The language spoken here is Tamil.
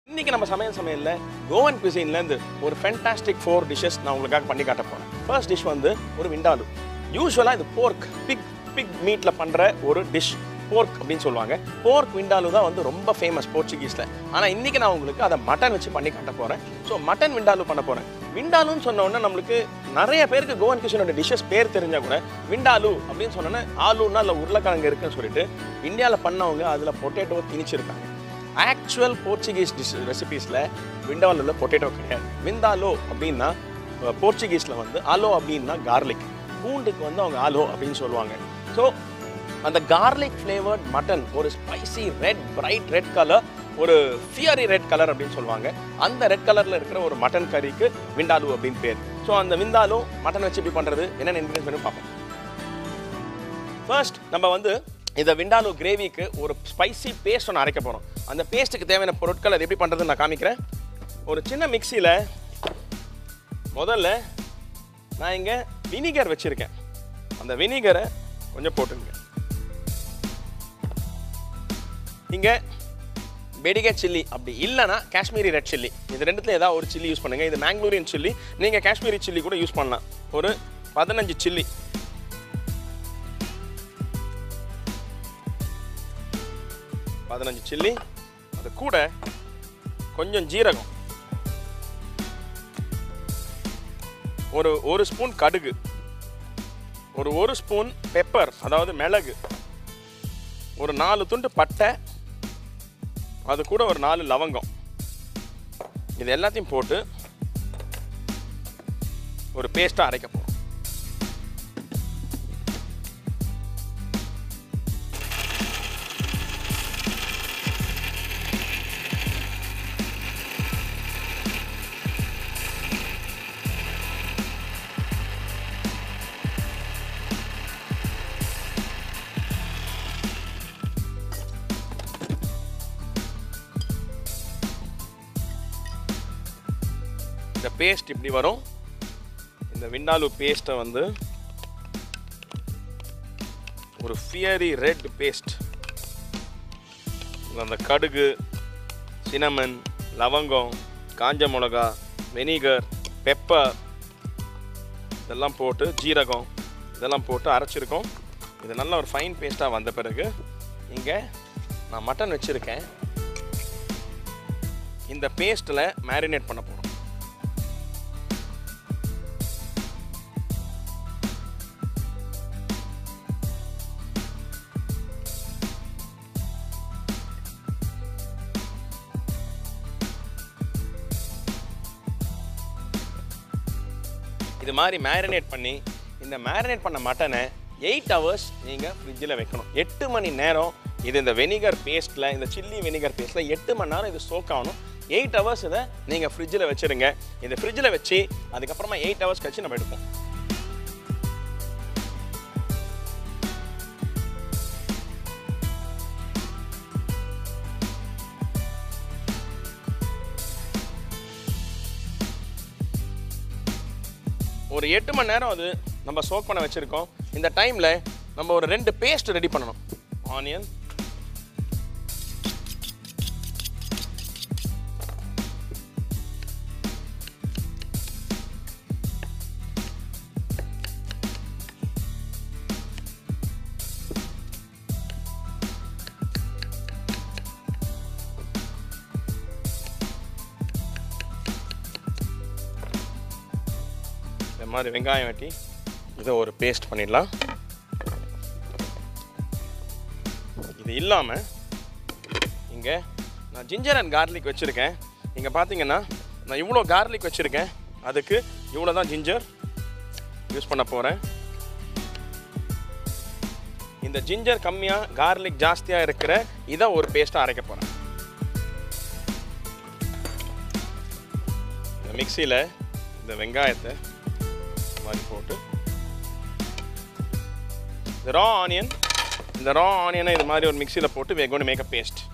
இன்னைக்கு நம்ம சமையல்ல கோவன் cuisineல இருந்து ஒரு fantastic 4 dishes நான் உங்களுக்காக பண்ணி காட்ட போறேன். ஃபர்ஸ்ட் டிஷ் வந்து ஒரு விண்டாலு. யூசுவலா இது pork pig மீட்ல பண்ற ஒரு டிஷ். pork அப்படினு சொல்வாங்க. pork விண்டாலு தான் வந்து ரொம்ப ஃபேமஸ் போர்ச்சுகீஸ்ல. ஆனா இன்னைக்கு நான் உங்களுக்கு அத மட்டன் வச்சு பண்ணி காட்ட போறேன். சோ மட்டன் விண்டாலு பண்ண போறேன். விண்டாலுன்னு சொன்ன உடனே நமக்கு நிறைய பேருக்கு கோவன் cuisineோட டிஷஸ் பேர் தெரிஞ்சா கூட விண்டாலு அப்படினு சொன்னனே ஆலுன்னா இல்ல உருளைக்கிழங்கு இருக்குன்னு சொல்லிட்டு இந்தியால பண்ணவங்க அதுல பொட்டேட்டோ திணிச்சிருக்காங்க. ஆக்சுவல் போர்ச்சுகீஸ் டிஷ் ரெசிபீஸில் விண்டாலோவில் பொட்டேட்டோ கிடையாது. விந்தாலோ அப்படின்னா போர்ச்சுகீஸில் வந்து அலோ அப்படின்னா கார்லிக், பூண்டுக்கு வந்து அவங்க ஆலோ அப்படின்னு சொல்லுவாங்க. ஸோ அந்த கார்லிக் ஃப்ளேவர்ட் மட்டன் ஒரு spicy red bright red colour, ஒரு ஃபியரி ரெட் கலர் அப்படின்னு சொல்லுவாங்க. அந்த ரெட் கலரில் இருக்கிற ஒரு மட்டன் கறிக்கு விண்டாலு அப்படின்னு பேர். ஸோ அந்த விந்தாலோ மட்டன் வச்சு எப்படி பண்ணுறது, என்னென்ன இன்க்ரீடியன்ஸ் பார்ப்போம். ஃபர்ஸ்ட் நம்ம வந்து இந்த விண்டாலு கிரேவிக்கு ஒரு ஸ்பைசி பேஸ்ட் ஒன்று அரைக்க போகிறோம். அந்த பேஸ்ட்டுக்கு தேவையான பொருட்கள் அது எப்படி பண்ணுறதுன்னு நான் காமிக்கிறேன். ஒரு சின்ன மிக்சியில் முதல்ல நான் இங்கே வினிகர் வச்சுருக்கேன். அந்த வினிகரை கொஞ்சம் போட்டுங்க. இங்கே பெடிகே சில்லி அப்படி இல்லைனா காஷ்மீரி ரெட் சில்லி, இது ரெண்டுத்தில் ஏதாவது ஒரு சில்லி யூஸ் பண்ணுங்கள். இது மேங்களூரியன் சில்லி, நீங்கள் காஷ்மீரி சில்லி கூட யூஸ் பண்ணலாம். ஒரு 15 சில்லி, சில்லி, அது கூட கொஞ்சம் ஜீரகம், ஒரு ஸ்பூன் கடுகு, ஒரு ஸ்பூன் பெப்பர் அதாவது மிளகு, ஒரு 4 துண்டு பட்டை, அது கூட ஒரு 4 லவங்கம். இது எல்லாத்தையும் போட்டு ஒரு பேஸ்டா அரைக்க போறோம். இந்த பேஸ்ட் இப்படி வரும். இந்த விண்டாலு பேஸ்ட்டை வந்து ஒரு ஃபியரி ரெட் பேஸ்ட், அந்த கடுகு, சினமன், லவங்கம், காஞ்ச மிளகா, வெனிகர், பெப்பர் இதெல்லாம் போட்டு, ஜீரகம் இதெல்லாம் போட்டு அரைச்சிருக்கோம். இது நல்ல ஒரு ஃபைன் பேஸ்ட்டாக வந்த பிறகு இங்கே நான் மட்டன் வச்சுருக்கேன். இந்த பேஸ்ட்டில் மேரினேட் பண்ண போகிறோம். இது மாதிரி மேரினேட் பண்ணி, இந்த மேரினேட் பண்ண மட்டனை 8 hours நீங்கள் ஃப்ரிட்ஜில் வைக்கணும். 8 மணி நேரம் இது இந்த வெனிகர் பேஸ்ட்டில், இந்த சில்லி வெனிகர் பேஸ்ட்டில் 8 மணி நேரம் இது சோக் ஆகணும். 8 hours இதை நீங்கள் ஃப்ரிட்ஜில் வச்சுருங்க. இந்த ஃப்ரிட்ஜில் வச்சு அதுக்கப்புறமா 8 hours கழிச்சு நம்ம எடுப்போம். ஒரு 8 மணி நேரம் அது நம்ம சோக் பண்ண வச்சுருக்கோம். இந்த டைமில் நம்ம ஒரு 2 பேஸ்ட் ரெடி பண்ணணும். ஆனியன், இந்த மாதிரி வெங்காயம் வெட்டி இதை ஒரு பேஸ்ட் பண்ணிடலாம். இது இல்லாமல் இங்கே நான் ஜிஞ்சர் அண்ட் கார்லிக் வச்சுருக்கேன். இங்கே பார்த்தீங்கன்னா நான் இவ்வளோ கார்லிக் வச்சுருக்கேன், அதுக்கு இவ்வளோ தான் ஜிஞ்சர் யூஸ் பண்ண போகிறேன். இந்த ஜிஞ்சர் கம்மியாக கார்லிக் ஜாஸ்தியாக இருக்கிற இதை ஒரு பேஸ்ட்டாக அரைக்க போகிறேன். இந்த மிக்சியில் இந்த வெங்காயத்தை மாதிரி போட்டு, இந்த ரா ஆனியனை இது மாதிரி ஒரு மிக்சியில் போட்டு we are going to make a paste.